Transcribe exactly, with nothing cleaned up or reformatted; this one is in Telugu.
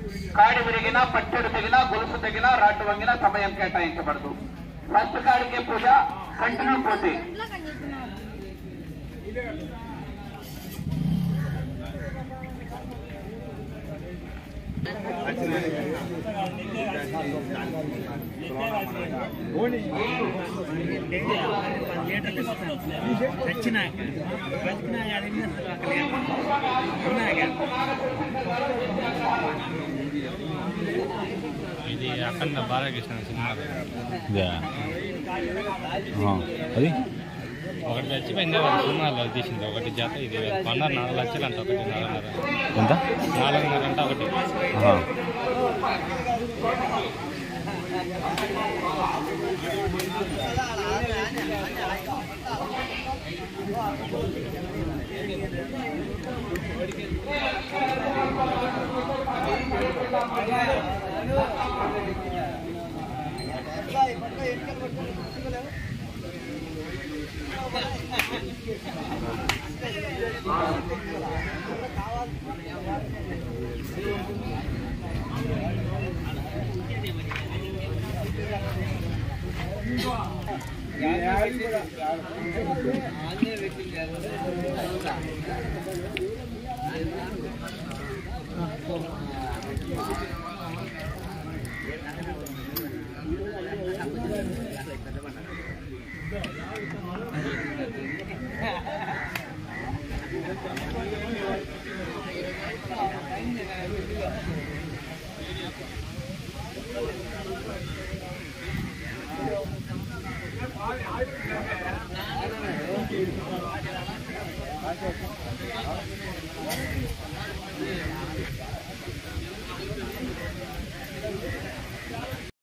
కాడి విరిగినా పట్టెడు తెగినా గొలుసు తెగినా రాడ్డు వంగినా సమయం కేటాయించబడదు. ఫస్ట్ కాడికే పూజ, కంటిన్యూ పోటీ. ఇది అఖండ బాలకృష్ణ సినిమా అది ఒకటి చచ్చిపోయింది, ఒకటి సినిమాలో తీసింది. ఒకటి చేత ఇది కొన్నారు నాలుగు లక్షలు అంట, ఒకటి నాలుగున్నర ఎంత నాలుగున్నర అంట ఒకటి. Yeah.